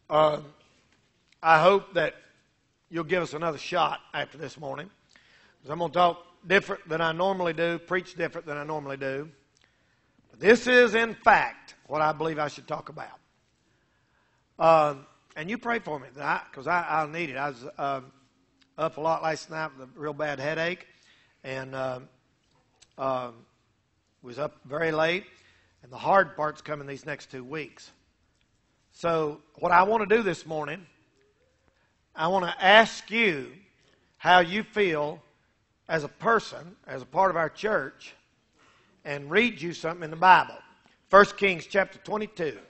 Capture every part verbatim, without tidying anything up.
Uh, I hope that you'll give us another shot after this morning. Because I'm going to talk different than I normally do, preach different than I normally do. But this is, in fact, what I believe I should talk about. Uh, and you pray for me, because I, I, I'll need it. I was uh, up a lot last night with a real bad headache, and uh, uh, was up very late. And the hard part's coming these next two weeks. So what I want to do this morning, I want to ask you how you feel as a person, as a part of our church, and read you something in the Bible. First Kings chapter twenty-two.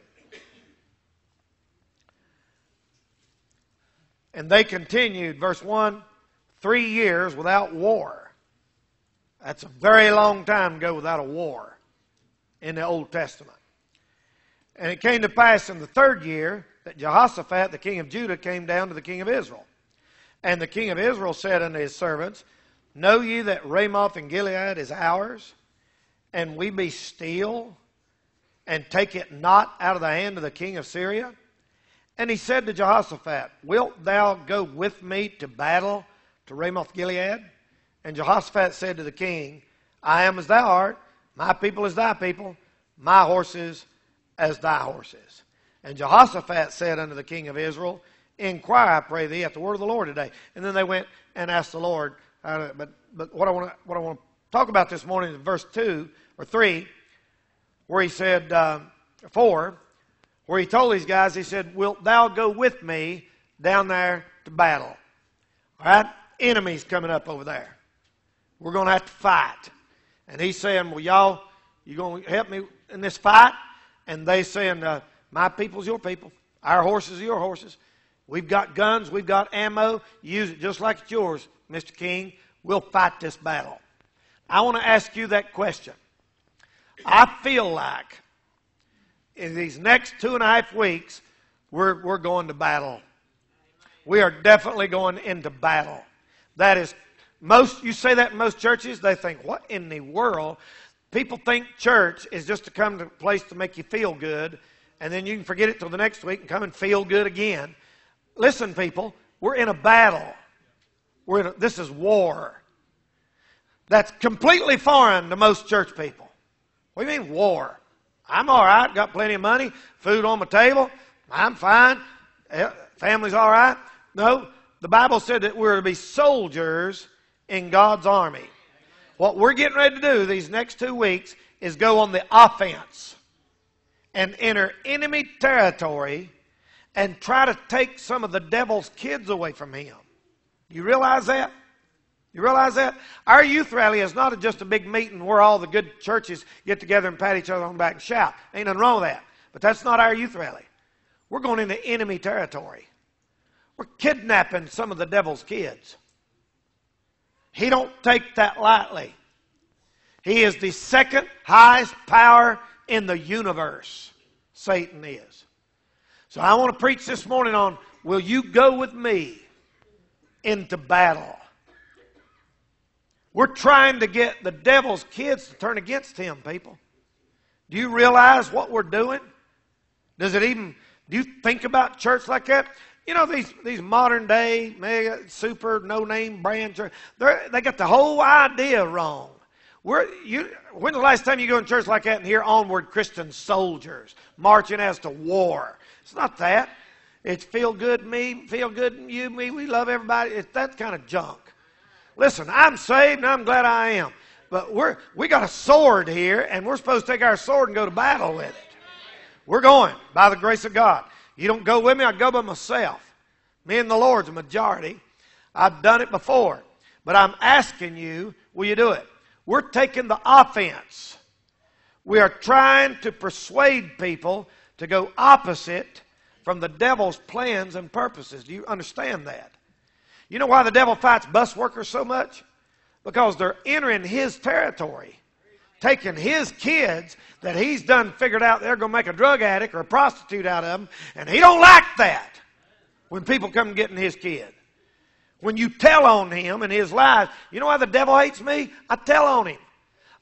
And they continued, verse one, three years without war. That's a very long time to go without a war in the Old Testament. And it came to pass in the third year that Jehoshaphat, the king of Judah, came down to the king of Israel. And the king of Israel said unto his servants, Know ye that Ramoth in Gilead is ours, and we be still, and take it not out of the hand of the king of Syria? And he said to Jehoshaphat, Wilt thou go with me to battle to Ramoth Gilead? And Jehoshaphat said to the king, I am as thou art, my people as thy people, my horses as thy horses. And Jehoshaphat said unto the king of Israel, Inquire, I pray thee, at the word of the Lord today. And then they went and asked the Lord. Uh, but but what I want to what I want to talk about this morning is verse two or three, where he said uh, four, where he told these guys, he said, Wilt thou go with me down there to battle? All right, enemies coming up over there. We're going to have to fight. And he's saying, Well, y'all, you going to help me in this fight? And they saying, uh, my people's your people. Our horses are your horses. We've got guns. We've got ammo. Use it just like it's yours, Mister King. We'll fight this battle. I want to ask you that question. I feel like in these next two and a half weeks, we're, we're going to battle. We are definitely going into battle. That is, most, you say that in most churches, they think, what in the world? People think church is just to come to a place to make you feel good, and then you can forget it till the next week and come and feel good again. Listen, people, we're in a battle. We're in a, this is war. That's completely foreign to most church people. What do you mean war? I'm all right, got plenty of money, food on my table, I'm fine, family's all right. No, the Bible said that we're to be soldiers in God's army. What we're getting ready to do these next two weeks is go on the offense and enter enemy territory and try to take some of the devil's kids away from him. You realize that? You realize that? Our youth rally is not just a big meeting where all the good churches get together and pat each other on the back and shout. Ain't nothing wrong with that. But that's not our youth rally. We're going into enemy territory. We're kidnapping some of the devil's kids. He don't take that lightly. He is the second highest power in the universe. Satan is. So I want to preach this morning on, will you go with me into battle? We're trying to get the devil's kids to turn against him, people. Do you realize what we're doing? Does it even, do you think about church like that? You know, these, these modern day, mega, super, no-name brand church, they got the whole idea wrong. We're, you, when's the last time you go to church like that and hear onward Christian soldiers marching as to war? It's not that. It's feel good me, feel good you, me, we love everybody. It's that kind of junk. Listen, I'm saved and I'm glad I am. But we're, we got a sword here and we're supposed to take our sword and go to battle with it. We're going by the grace of God. You don't go with me, I go by myself. Me and the Lord's a majority. I've done it before. But I'm asking you, will you do it? We're taking the offense. We are trying to persuade people to go opposite from the devil's plans and purposes. Do you understand that? You know why the devil fights bus workers so much? Because they're entering his territory. Taking his kids that he's done figured out they're going to make a drug addict or a prostitute out of them. And he don't like that when people come getting his kid. When you tell on him and his lies, you know why the devil hates me? I tell on him.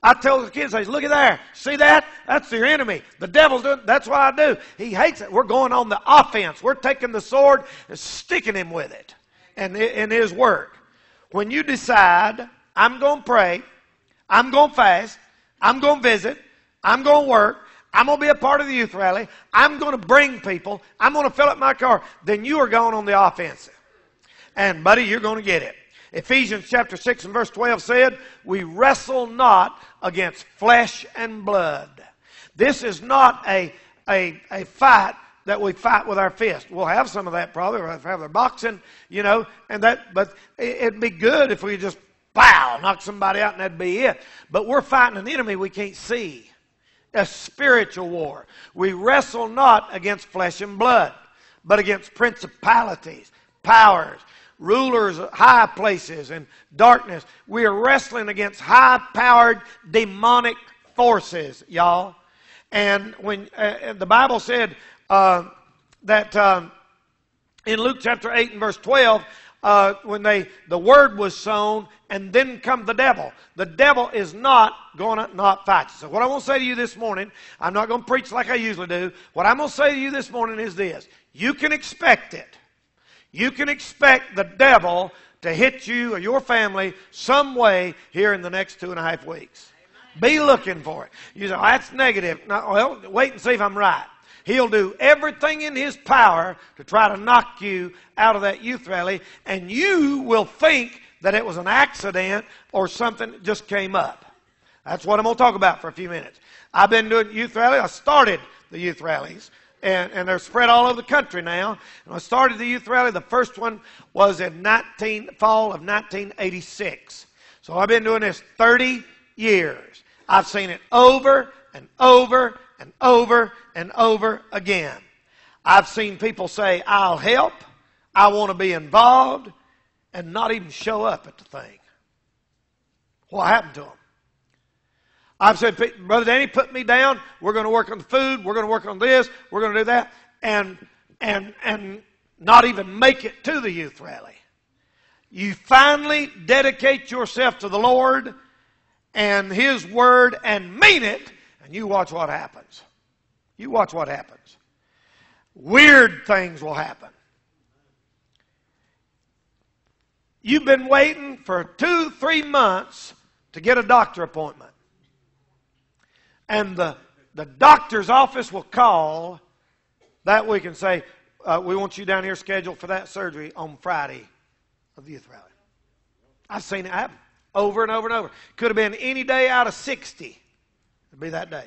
I tell the kids, I say, look at there. See that? That's your enemy. The devil's doing, that's what I do. He hates it. We're going on the offense. We're taking the sword and sticking him with it and in his work. When you decide, I'm going to pray, I'm going to fast, I'm going to visit, I'm going to work, I'm going to be a part of the youth rally, I'm going to bring people, I'm going to fill up my car, then you are going on the offensive. And, buddy, you're going to get it. Ephesians chapter six and verse twelve said, we wrestle not against flesh and blood. This is not a, a, a fight that we fight with our fist. We'll have some of that probably. We'll have their boxing, you know, and that, but it'd be good if we just, pow, knock somebody out and that'd be it. But we're fighting an enemy we can't see. A spiritual war. We wrestle not against flesh and blood, but against principalities, powers, rulers of high places and darkness. We are wrestling against high-powered demonic forces, y'all. And when uh, the Bible said uh, that um, in Luke chapter eight and verse twelve, uh, when they the word was sown, and then come the devil. The devil is not going to not fight you. So what I want to say to you this morning, I'm not going to preach like I usually do. What I'm going to say to you this morning is this: you can expect it. You can expect the devil to hit you or your family some way here in the next two and a half weeks. Be looking for it. You say, oh, that's negative. No, well, wait and see if I'm right. He'll do everything in his power to try to knock you out of that youth rally, and you will think that it was an accident or something that just came up. That's what I'm going to talk about for a few minutes. I've been doing youth rallies. I started the youth rallies. And, and they're spread all over the country now. And I started the youth rally. The first one was in nineteen, fall of nineteen eighty-six. So I've been doing this thirty years. I've seen it over and over and over and over again. I've seen people say, I'll help, I want to be involved, and not even show up at the thing. What happened to them? I've said, Brother Danny, put me down. We're going to work on the food. We're going to work on this. We're going to do that. And, and, and not even make it to the youth rally. You finally dedicate yourself to the Lord and His Word and mean it, and you watch what happens. You watch what happens. Weird things will happen. You've been waiting for two, three months to get a doctor appointment. And the, the doctor's office will call that week and say, uh, we want you down here scheduled for that surgery on Friday of the youth rally. I've seen it happen over and over and over. Could have been any day out of sixty. It'd be that day.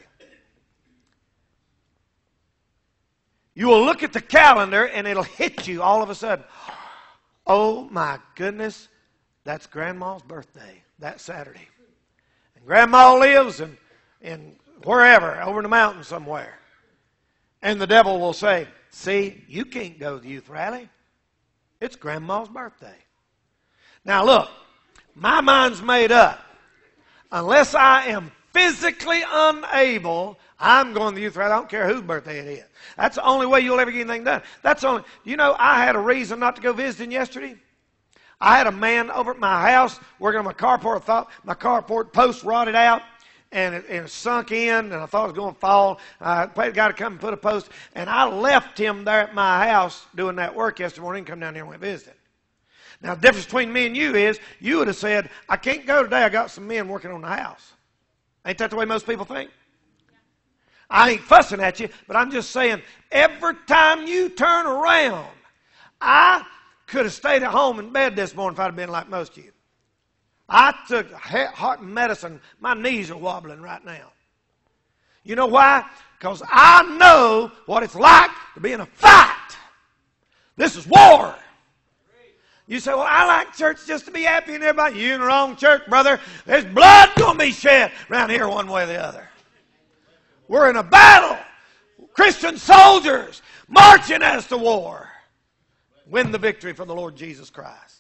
You will look at the calendar and it'll hit you all of a sudden. Oh my goodness, that's Grandma's birthday that Saturday. And Grandma lives in, in wherever, over in the mountain somewhere. And the devil will say, see, you can't go to the youth rally. It's Grandma's birthday. Now look, my mind's made up. Unless I am physically unable, I'm going to the youth rally. I don't care whose birthday it is. That's the only way you'll ever get anything done. That's only, you know, I had a reason not to go visiting yesterday. I had a man over at my house working on my carport. I thought my carport post rotted out. And it, and it sunk in, and I thought it was going to fall. I paid a guy to come and put a post, and I left him there at my house doing that work yesterday morning and come down here and went visiting. Now, the difference between me and you is you would have said, I can't go today. I got some men working on the house. Ain't that the way most people think? I ain't fussing at you, but I'm just saying, every time you turn around, I could have stayed at home in bed this morning if I'd have been like most of you. I took heart medicine. My knees are wobbling right now. You know why? Because I know what it's like to be in a fight. This is war. You say, well, I like church just to be happy and everybody. You're in the wrong church, brother. There's blood going to be shed around here one way or the other. We're in a battle. Christian soldiers marching as to war. Win the victory for the Lord Jesus Christ.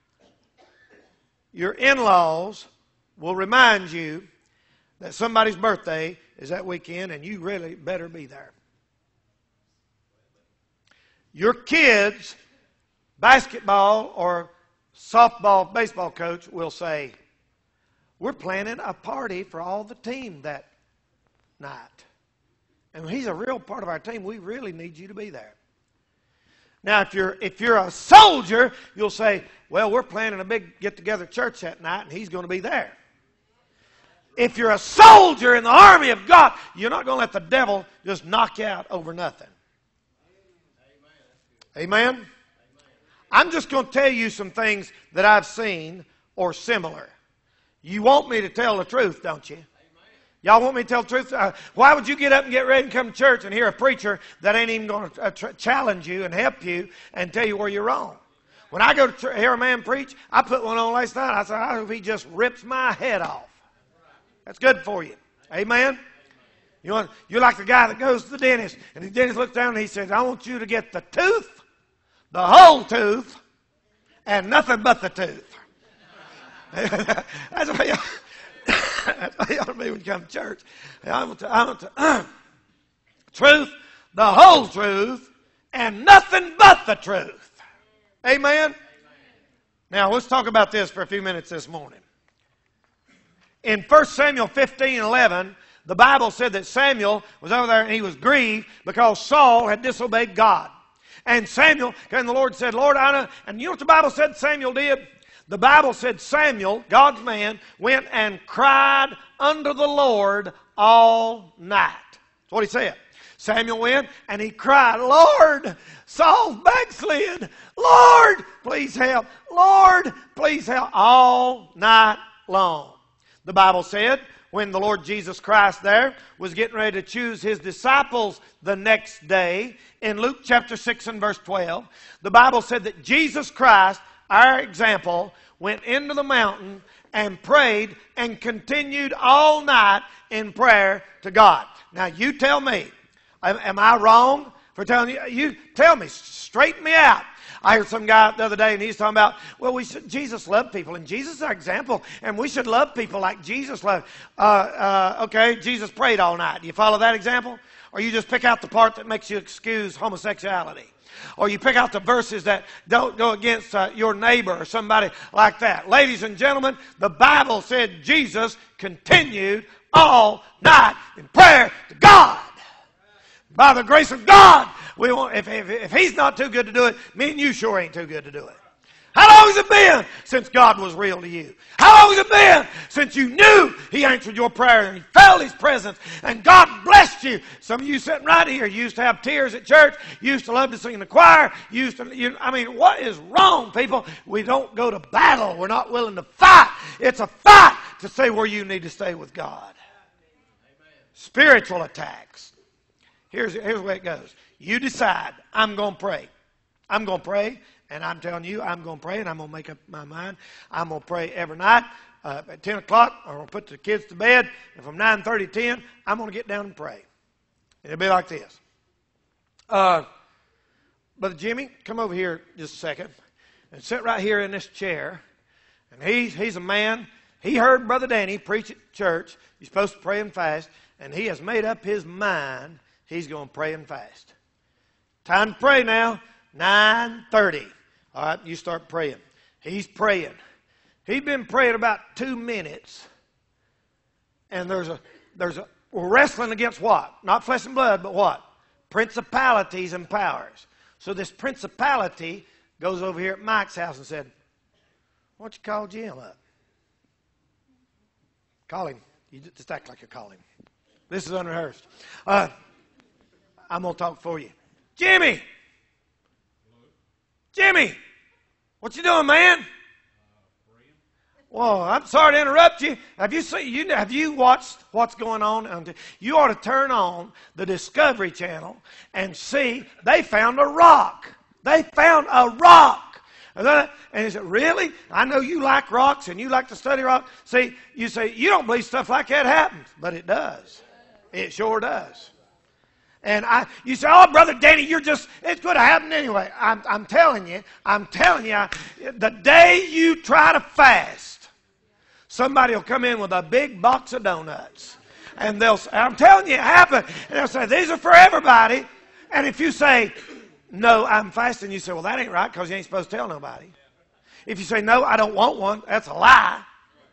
Your in-laws will remind you that somebody's birthday is that weekend and you really better be there. Your kids' basketball or softball, baseball coach will say, we're planning a party for all the team that night. And he's a real part of our team. We really need you to be there. Now, if you're if you're a soldier, you'll say, well, we're planning a big get-together church that night, and he's going to be there. If you're a soldier in the army of God, you're not going to let the devil just knock you out over nothing. Amen? Amen? I'm just going to tell you some things that I've seen or similar. You want me to tell the truth, don't you? Y'all want me to tell the truth? Uh, why would you get up and get ready and come to church and hear a preacher that ain't even going to uh, tr- challenge you and help you and tell you where you're wrong? When I go to tr- hear a man preach, I put one on last night. I said, I hope he just rips my head off. That's good for you. Amen? You want, you're like the guy that goes to the dentist, and the dentist looks down and he says, I want you to get the tooth, the whole tooth, and nothing but the tooth. That's what you That's what you ought to be when you come to church. I want to, I want to, uh, truth, the whole truth, and nothing but the truth. Amen? Amen? Now, let's talk about this for a few minutes this morning. In First Samuel fifteen eleven, the Bible said that Samuel was over there and he was grieved because Saul had disobeyed God. And Samuel, and the Lord said, Lord, I know. And you know what the Bible said Samuel did? The Bible said Samuel, God's man, went and cried unto the Lord all night. That's what he said. Samuel went and he cried, Lord, Saul's backslid. Lord, please help. Lord, please help. All night long. The Bible said when the Lord Jesus Christ there was getting ready to choose his disciples the next day, in Luke chapter six and verse twelve, the Bible said that Jesus Christ, our example, went into the mountain and prayed and continued all night in prayer to God. Now you tell me, am, am I wrong for telling you? You tell me, straighten me out. I heard some guy the other day and he's talking about, well, we should, Jesus loved people and Jesus is our example and we should love people like Jesus loved. Uh, uh, okay, Jesus prayed all night. Do you follow that example? Or you just pick out the part that makes you excuse homosexuality? Or you pick out the verses that don't go against uh, your neighbor or somebody like that. Ladies and gentlemen, the Bible said Jesus continued all night in prayer to God. By the grace of God, we want, if, if, if he's not too good to do it, me and you sure ain't too good to do it. How long has it been since God was real to you? How long has it been since you knew he answered your prayer and you felt his presence and God blessed you? Some of you sitting right here, you used to have tears at church. You used to love to sing in the choir. You used to, you, I mean, what is wrong, people? We don't go to battle. We're not willing to fight. It's a fight to stay where you need to stay with God. Amen. Spiritual attacks. Here's, here's where it goes. You decide, I'm going to pray. I'm going to pray. And I'm telling you, I'm going to pray, and I'm going to make up my mind. I'm going to pray every night uh, at ten o'clock. I'm going to put the kids to bed. And from nine thirty to ten, I'm going to get down and pray. And it'll be like this. Uh, Brother Jimmy, come over here just a second and sit right here in this chair. And he's, he's a man. He heard Brother Danny preach at church. You're supposed to pray and fast. And he has made up his mind he's going to pray and fast. Time to pray now. nine thirty. All right, you start praying. He's praying. He's been praying about two minutes. And there's a, there's a, we're wrestling against what? Not flesh and blood, but what? Principalities and powers. So this principality goes over here at Mike's house and said, why don't you call Jim up? Call him. You just act like you're calling. This is unrehearsed. Uh, I'm going to talk for you. Jimmy! Jimmy, what you doing, man? Uh, well, I'm sorry to interrupt you. Have you seen? You have you watched what's going on? You ought to turn on the Discovery Channel and see they found a rock. They found a rock. And he said, really? I know you like rocks and you like to study rocks. See, you say you don't believe stuff like that happens, but it does. It sure does. And I, you say, oh, Brother Danny, you're just, it could have happened anyway. I'm, I'm telling you, I'm telling you, the day you try to fast, somebody will come in with a big box of donuts. And they'll say, I'm telling you, it happened. And they'll say, these are for everybody. And if you say, no, I'm fasting, you say, well, that ain't right because you ain't supposed to tell nobody. If you say, no, I don't want one, that's a lie.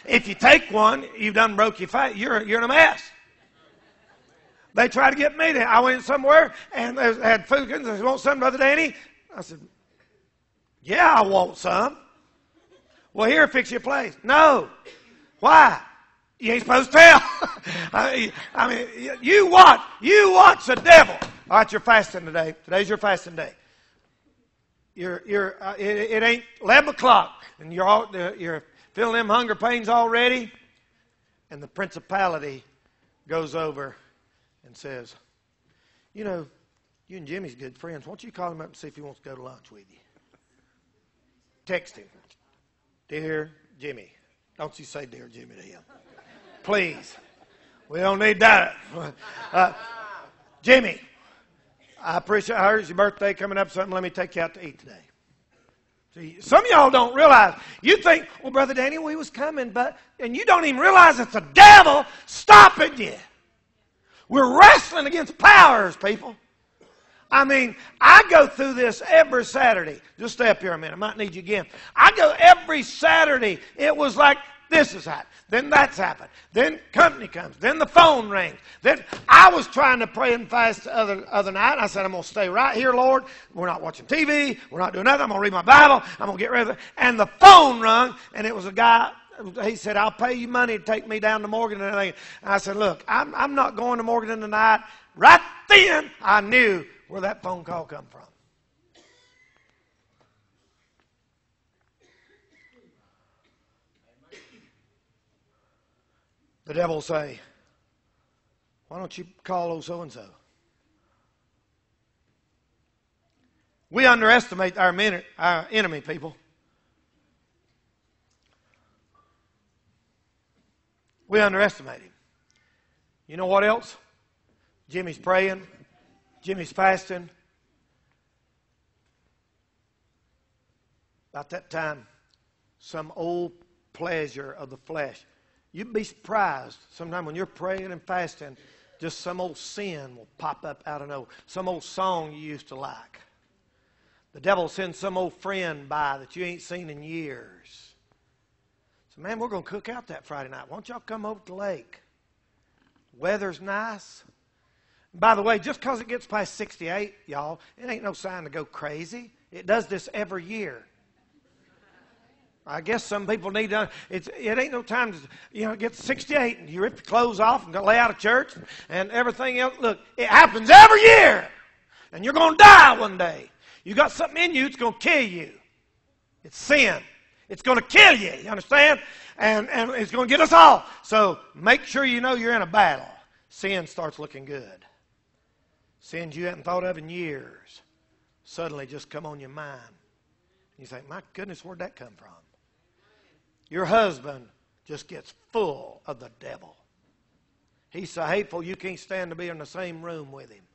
if you take one, you've done broke your face. You're, you're in a mess. They tried to get me there. I went somewhere and they had food. They said, want some, Brother Danny? I said, yeah, I want some. Well, here, fix your place. No. Why? You ain't supposed to tell. I mean, you watch. You watch the devil. All right, you're fasting today. Today's your fasting day. You're, you're, uh, it, it ain't eleven o'clock, and you're all, you're feeling them hunger pains already, and the principality goes over and says, you know, you and Jimmy's good friends. Why don't you call him up and see if he wants to go to lunch with you? Text him. Dear Jimmy. Don't you say dear Jimmy to him. Please. We don't need that. Uh, Jimmy, I appreciate I heard it's your birthday coming up. Something. Let me take you out to eat today. See, some of y'all don't realize. You think, well, Brother Danny, we was coming, but, and you don't even realize it's the devil stopping you. We're wrestling against powers, people. I mean, I go through this every Saturday. Just stay up here a minute. I might need you again. I go every Saturday. It was like, this has happened. Then that's happened. Then company comes. Then the phone rings. Then I was trying to pray and fast the other, other night. I said, I'm going to stay right here, Lord. We're not watching T V. We're not doing nothing. I'm going to read my Bible. I'm going to get rid of it. And the phone rung, and it was a guy. He said, I'll pay you money to take me down to Morgan and everything. And I said, look, I'm, I'm not going to Morgan tonight. Right then, I knew where that phone call come from. The devil will say, why don't you call old so-and-so? We underestimate our, men, our enemy, people. We underestimate him. You know what else? Jimmy's praying. Jimmy's fasting. About that time, some old pleasure of the flesh. You'd be surprised sometime when you're praying and fasting, just some old sin will pop up out of nowhere. Some old song you used to like. The devil sends some old friend by that you ain't seen in years. So, man, we're going to cook out that Friday night. Why don't y'all come over to the lake? Weather's nice. By the way, just because it gets past sixty-eight, y'all, it ain't no sign to go crazy. It does this every year. I guess some people need to, it's, it ain't no time to, you know, get to sixty-eight and you rip your clothes off and go lay out of church and everything else. Look, it happens every year. And you're going to die one day. You got something in you that's going to kill you. It's sin. It's going to kill you. You understand? And, and it's going to get us all. So make sure you know you're in a battle. Sin starts looking good. Sins you hadn't thought of in years suddenly just come on your mind. You think, my goodness, where'd that come from? Your husband just gets full of the devil. He's so hateful you can't stand to be in the same room with him.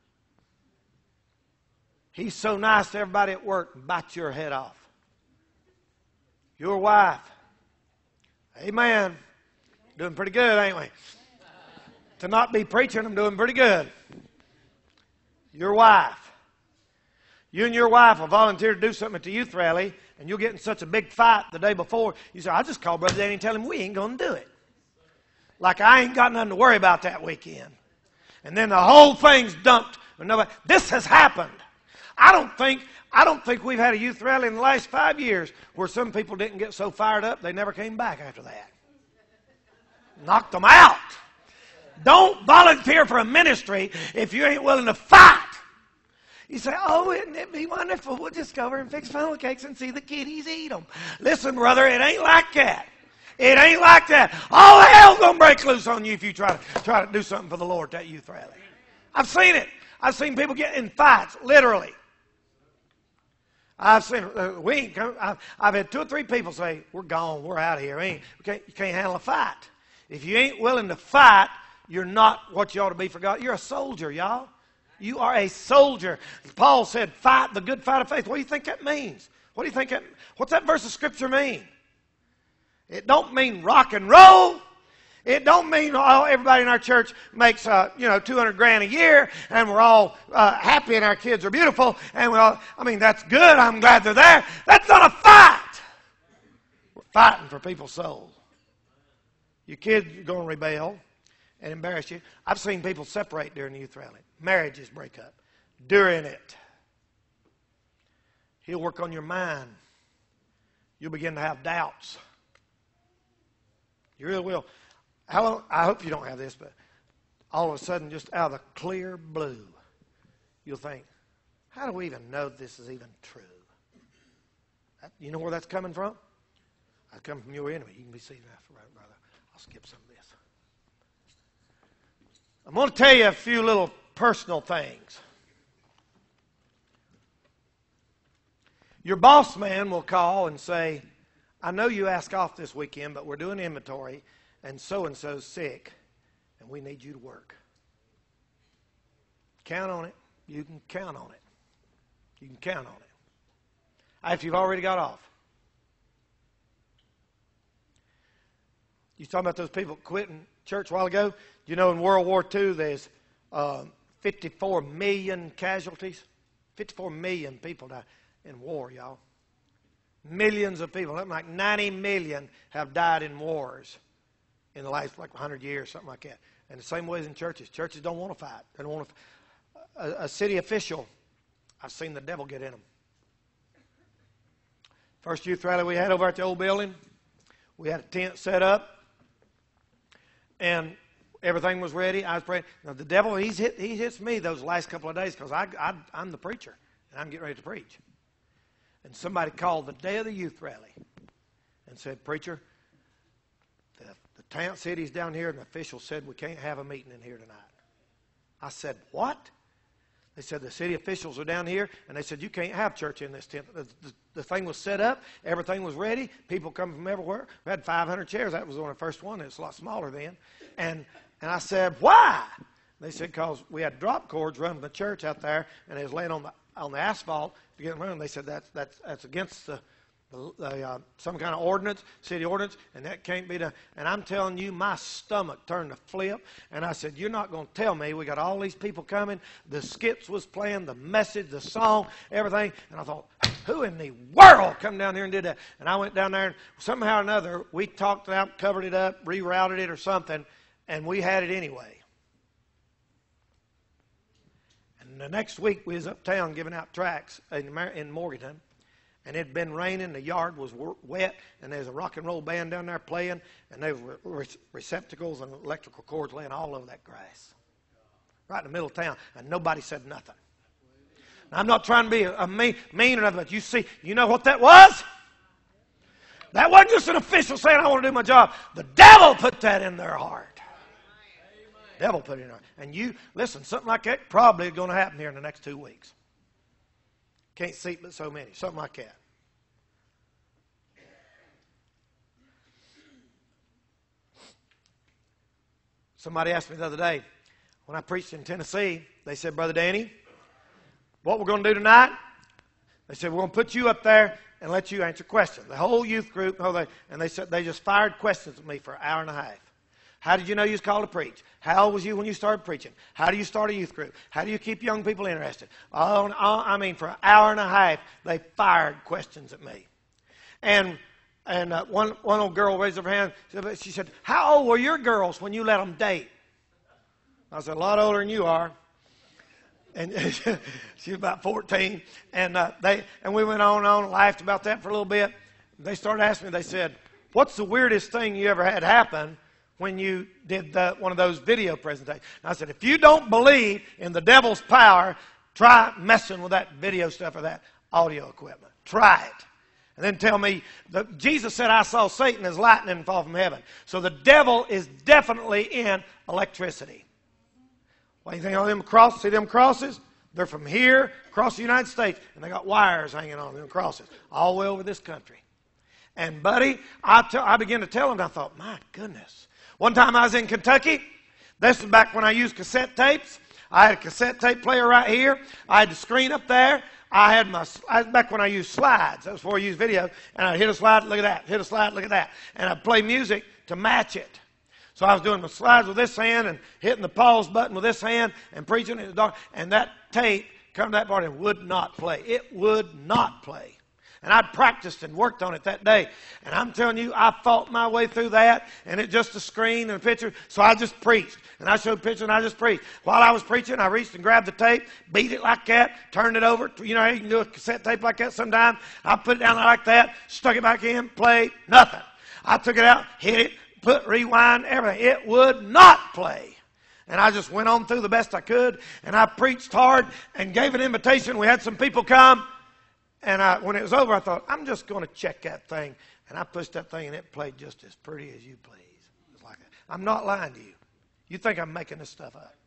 He's so nice to everybody at work and bites your head off. Your wife, amen, doing pretty good, ain't we? To not be preaching, I'm doing pretty good. Your wife. You and your wife will volunteer to do something at the youth rally, and you'll get in such a big fight the day before, you say, I'll just call Brother Danny and tell him we ain't going to do it. Like I ain't got nothing to worry about that weekend. And then the whole thing's dumped. Nobody, this has happened. I don't think I don't think we've had a youth rally in the last five years where some people didn't get so fired up they never came back after that. Knocked them out. Don't volunteer for a ministry if you ain't willing to fight. You say, oh, wouldn't it be wonderful? We'll just go over and fix funnel cakes and see the kiddies eat them. Listen, brother, it ain't like that. It ain't like that. All hell's going to break loose on you if you try to, try to do something for the Lord at that youth rally. I've seen it. I've seen people get in fights, literally. I've seen uh, we ain't come, I've, I've had two or three people say, we're gone, we're out of here. We ain't, we can't, you can't handle a fight. If you ain't willing to fight, you're not what you ought to be for God. You're a soldier, y'all. You are a soldier. Paul said, fight the good fight of faith. What do you think that means? What do you think that, what's that verse of Scripture mean? It don't mean rock and roll. It don't mean oh, everybody in our church makes uh, you know two hundred grand a year and we're all uh, happy and our kids are beautiful and we all, I mean that's good. I'm glad they're there. That's not a fight. We're fighting for people's souls. Your kids are going to rebel and embarrass you. I've seen people separate during the youth rally. Marriages break up during it. He'll work on your mind. You'll begin to have doubts. You really will. How, I hope you don't have this, but all of a sudden, just out of the clear blue, you'll think, how do we even know this is even true? That, you know where that's coming from? That's coming from your enemy. You can be seated after, right, brother. I'll skip some of this. I'm going to tell you a few little personal things. Your boss man will call and say, I know you asked off this weekend, but we're doing inventory, and so-and-so's sick, and we need you to work. Count on it. You can count on it. You can count on it. If you've already got off. You talking about those people quitting church a while ago? You know, in World War Two, there's uh, fifty-four million casualties. fifty-four million people died in war, y'all. Millions of people, something like ninety million have died in wars in the last like one hundred years, something like that. And the same way as in churches. Churches don't want to fight. They don't want to. A, a city official, I've seen the devil get in them. First youth rally we had over at the old building, we had a tent set up, and everything was ready. I was praying. Now the devil, he's hit, he hits me those last couple of days because I, I, I'm the preacher, and I'm getting ready to preach. And somebody called the day of the youth rally and said, Preacher, the, the town city's down here, and the officials said we can't have a meeting in here tonight. I said, what? They said the city officials are down here, and they said you can't have church in this tent. The, the, the thing was set up. Everything was ready. People come from everywhere. We had five hundred chairs. That was one of the first one. It's a lot smaller then. And, and I said, why? They said because we had drop cords running the church out there, and it was laying on the on the asphalt to get running. They said that's that's that's against the, the, the uh, some kind of ordinance, city ordinance, and that can't be done. And I'm telling you, my stomach turned to flip. And I said, you're not going to tell me we got all these people coming. The skits was playing, the message, the song, everything. And I thought, who in the world come down here and did that? And I went down there, and somehow or another we talked it out, covered it up, rerouted it or something, and we had it anyway. And the next week, we was uptown giving out tracts in, in Morganton, and it had been raining. The yard was wet, and there's a rock and roll band down there playing, and there were receptacles and electrical cords laying all over that grass, right in the middle of town, and nobody said nothing. Now, I'm not trying to be a, a mean, mean or nothing, but you see, you know what that was? That wasn't just an official saying, I want to do my job. The devil put that in their heart. Devil put it in there. And you, listen, something like that probably is going to happen here in the next two weeks. Can't see but so many. Something like that. Somebody asked me the other day, when I preached in Tennessee, they said, Brother Danny, what we're going to do tonight, they said, we're going to put you up there and let you answer questions. The whole youth group, and they said they just fired questions at me for an hour and a half. How did you know you was called to preach? How old was you when you started preaching? How do you start a youth group? How do you keep young people interested? Oh, I mean, for an hour and a half, they fired questions at me. And and uh, one, one old girl raised her hand. She said, how old were your girls when you let them date? I said, a lot older than you are. And she was about fourteen. And uh, they and we went on and on and laughed about that for a little bit. They started asking me, they said, what's the weirdest thing you ever had happen when you did the, one of those video presentations? And I said, if you don't believe in the devil's power, try messing with that video stuff or that audio equipment. Try it. And then tell me, the, Jesus said, I saw Satan as lightning fall from heaven. So the devil is definitely in electricity. Well, you think of them crosses? See them crosses? They're from here across the United States, and they got wires hanging on them crosses all the way over this country. And, buddy, I, t- I began to tell him, I thought, my goodness. One time I was in Kentucky. This was back when I used cassette tapes. I had a cassette tape player right here. I had the screen up there. I had my, I was back when I used slides. That was before I used video. And I'd hit a slide, look at that. Hit a slide, look at that. And I'd play music to match it. So I was doing the slides with this hand and hitting the pause button with this hand and preaching in the dark. And that tape come to that part and would not play. It would not play. And I'd practiced and worked on it that day. And I'm telling you, I fought my way through that, and it just a screen and a picture. So I just preached. And I showed pictures, and I just preached. While I was preaching, I reached and grabbed the tape, beat it like that, turned it over. You know how you can do a cassette tape like that sometimes? I put it down like that, stuck it back in, played, nothing. I took it out, hit it, put rewind, everything. It would not play. And I just went on through the best I could, and I preached hard and gave an invitation. We had some people come. And I, when it was over, I thought, I'm just going to check that thing. And I pushed that thing, and it played just as pretty as you please. It was like, I'm not lying to you. You think I'm making this stuff up.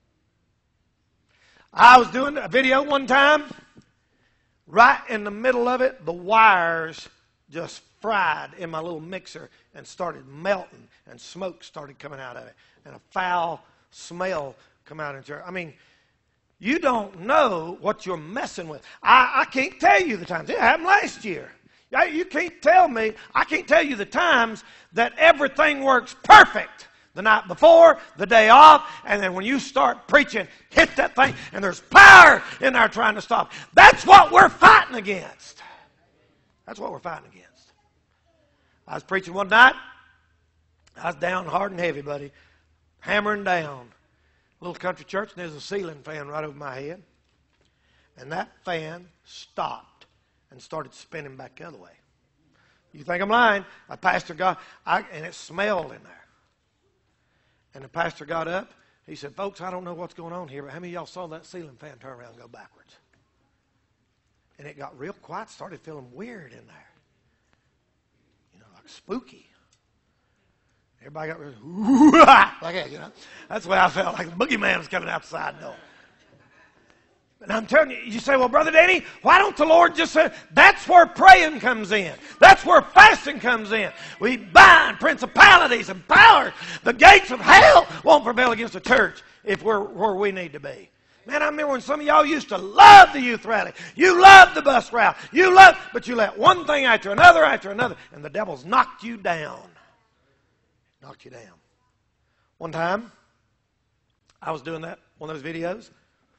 I was doing a video one time. Right in the middle of it, the wires just fried in my little mixer and started melting, and smoke started coming out of it. And a foul smell come out into it. I mean, you don't know what you're messing with. I, I can't tell you the times. It happened last year. You can't tell me. I can't tell you the times that everything works perfect. The night before, the day off, and then when you start preaching, hit that thing, and there's power in there trying to stop. That's what we're fighting against. That's what we're fighting against. I was preaching one night. I was down hard and heavy, buddy. Hammering down. Little country church, and there's a ceiling fan right over my head. And that fan stopped and started spinning back the other way. You think I'm lying? A pastor got, I, and it smelled in there. And the pastor got up. He said, folks, I don't know what's going on here, but how many of y'all saw that ceiling fan turn around and go backwards? And it got real quiet, started feeling weird in there. You know, like spooky. Everybody got really, like that, you know. That's the way I felt, like the boogeyman was coming outside the door. And I'm telling you, you say, well, Brother Danny, why don't the Lord just say, that's where praying comes in. That's where fasting comes in. We bind principalities and powers. The gates of hell won't prevail against the church if we're where we need to be. Man, I remember when some of y'all used to love the youth rally. You loved the bus route. You loved, but you let one thing after another after another, and the devil's knocked you down. Knocked you down. One time, I was doing that, one of those videos.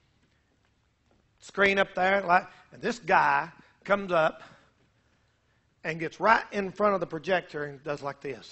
Screen up there, like, and this guy comes up and gets right in front of the projector and does like this.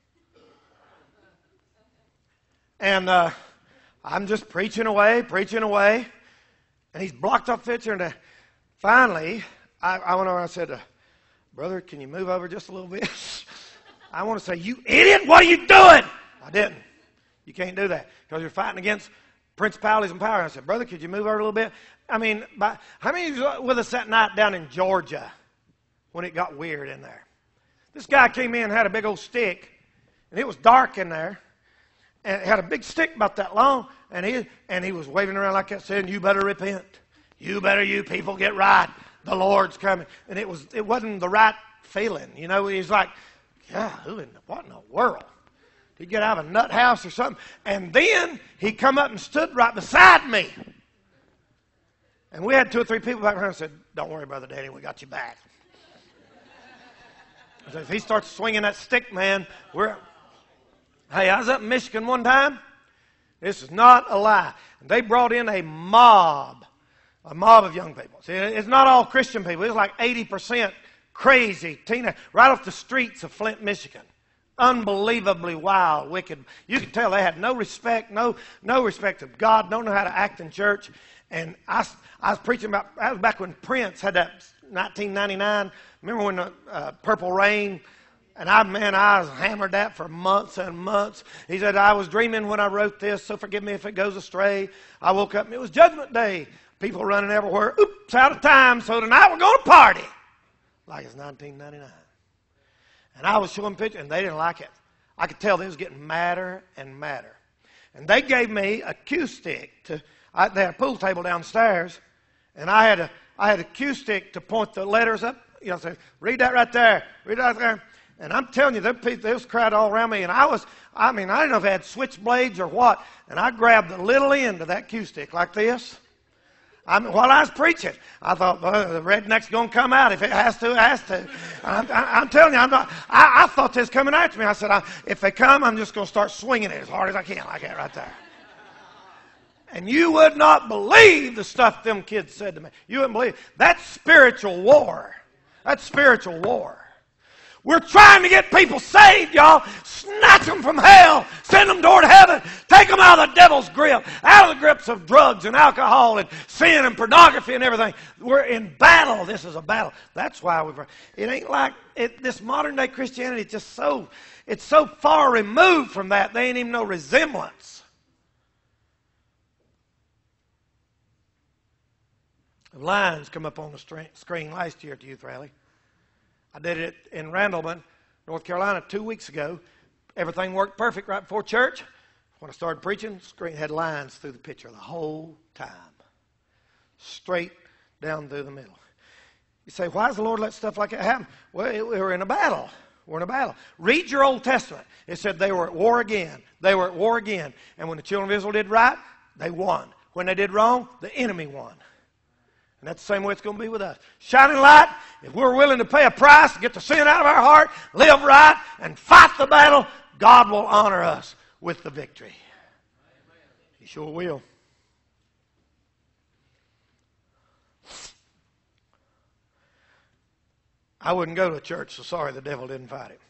And uh, I'm just preaching away, preaching away, and he's blocked off the picture. And uh, finally, I, I went over and I said, uh, brother, can you move over just a little bit? I want to say, you idiot, what are you doing? I didn't. You can't do that because you're fighting against principalities and power. I said, brother, could you move over a little bit? I mean, by, how many of you with us that night down in Georgia when it got weird in there? This guy came in and had a big old stick, and it was dark in there, and it had a big stick about that long, and he and he was waving around like that, saying, you better repent. You better, you people, get right. The Lord's coming. And it was it wasn't the right feeling. You know, he's like, yeah, who in the, what in the world? Did he get out of a nut house or something? And then he come up and stood right beside me. And we had two or three people back around and said, don't worry, Brother Danny, we got you back. I said, if he starts swinging that stick, man, we're... Hey, I was up in Michigan one time. This is not a lie. And they brought in a mob, a mob of young people. See, it's not all Christian people. It's like eighty percent crazy teenagers right off the streets of Flint, Michigan. Unbelievably wild, wicked. You could tell they had no respect, no no respect of God, don't know how to act in church. And I, I was preaching about, that was back when Prince had that nineteen ninety-nine. Remember when the uh, Purple Rain? And I, man, I was hammered that for months and months. He said, I was dreaming when I wrote this, so forgive me if it goes astray. I woke up and it was Judgment Day. People running everywhere. Oops, out of time, so tonight we're going to party. Like it's nineteen ninety-nine. And I was showing pictures, and they didn't like it. I could tell they was getting madder and madder. And they gave me a cue stick. To, I, they had a pool table downstairs, and I had a I had a cue stick to point the letters up. You know, say, read that right there. Read that right there. And I'm telling you, there was crowd all around me, and I was, I mean, I didn't know if they had switchblades or what. And I grabbed the little end of that cue stick like this. I mean, while I was preaching, I thought, well, the redneck's going to come out. If it has to, it has to. I'm, I'm telling you, I'm not, I, I thought they was coming after me. I said, I, if they come, I'm just going to start swinging it as hard as I can, like that right there. And you would not believe the stuff them kids said to me. You wouldn't believe it. That's spiritual war. That's spiritual war. We're trying to get people saved, y'all. Snatch them from hell. Send them toward heaven. Take them out of the devil's grip. Out of the grips of drugs and alcohol and sin and pornography and everything. We're in battle. This is a battle. That's why we're... It ain't like... It, this modern day Christianity is just so... It's so far removed from that, they ain't even no resemblance. Lines come up on the screen last year at the youth rally. I did it in Randleman, North Carolina, two weeks ago. Everything worked perfect right before church. When I started preaching, the screen had lines through the picture the whole time. Straight down through the middle. You say, why does the Lord let stuff like that happen? Well, it, we were in a battle. We're in a battle. Read your Old Testament. It said they were at war again. They were at war again. And when the children of Israel did right, they won. When they did wrong, the enemy won. And that's the same way it's going to be with us. Shining light, if we're willing to pay a price to get the sin out of our heart, live right, and fight the battle, God will honor us with the victory. He sure will. I wouldn't go to church, so sorry the devil didn't fight him.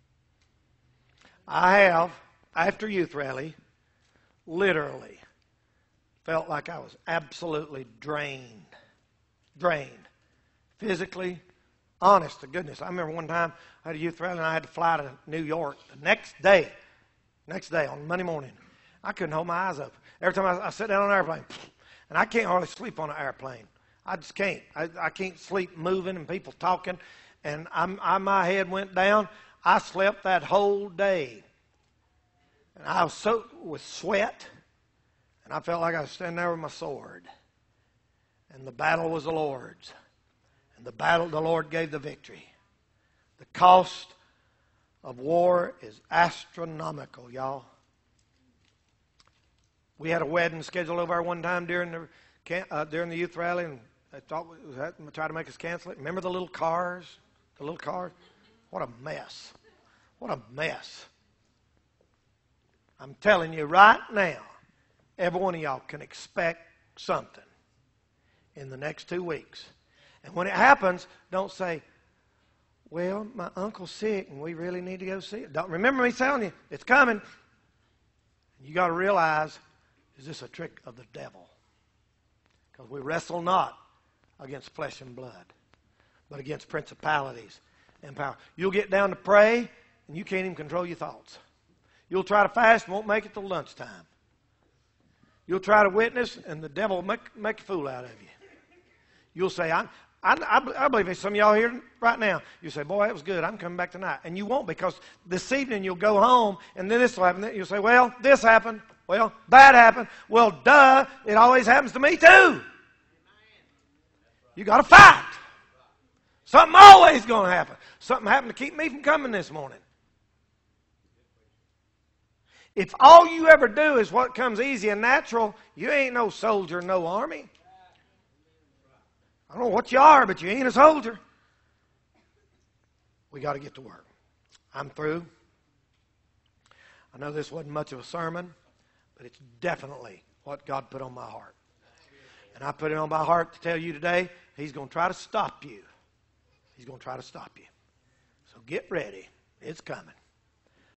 I have, after youth rally, literally felt like I was absolutely drained. Drained. Physically, honest to goodness. I remember one time I had a youth rally and I had to fly to New York the next day. Next day, on Monday morning. I couldn't hold my eyes open. Every time I, I sit down on an airplane, and I can't hardly sleep on an airplane. I just can't. I, I can't sleep moving and people talking. And I'm, I, my head went down. I slept that whole day. And I was soaked with sweat. And I felt like I was standing there with my sword. And the battle was the Lord's. And the battle, the Lord gave the victory. The cost of war is astronomical, y'all. We had a wedding scheduled over there one time during the uh, during the youth rally, and they thought we was try to make us cancel it. Remember the little cars? The little cars? What a mess. What a mess. I'm telling you right now, every one of y'all can expect something in the next two weeks. And when it happens, don't say, well, my uncle's sick and we really need to go see it. Don't remember me telling you, it's coming. You got to realize, is this a trick of the devil? Because we wrestle not against flesh and blood, but against principalities and power. You'll get down to pray and you can't even control your thoughts. You'll try to fast and won't make it till lunchtime. You'll try to witness and the devil will make, make a fool out of you. You'll say, I, I, I believe there's some of y'all here right now. You say, boy, that was good. I'm coming back tonight. And you won't, because this evening you'll go home and then this will happen. You'll say, well, this happened. Well, that happened. Well, duh, it always happens to me too. You got to fight. Something always going to happen. Something happened to keep me from coming this morning. If all you ever do is what comes easy and natural, you ain't no soldier, no army. I don't know what you are, but you ain't a soldier. We got to get to work. I'm through. I know this wasn't much of a sermon, but it's definitely what God put on my heart. And I put it on my heart to tell you today, He's going to try to stop you. He's going to try to stop you. So get ready. It's coming.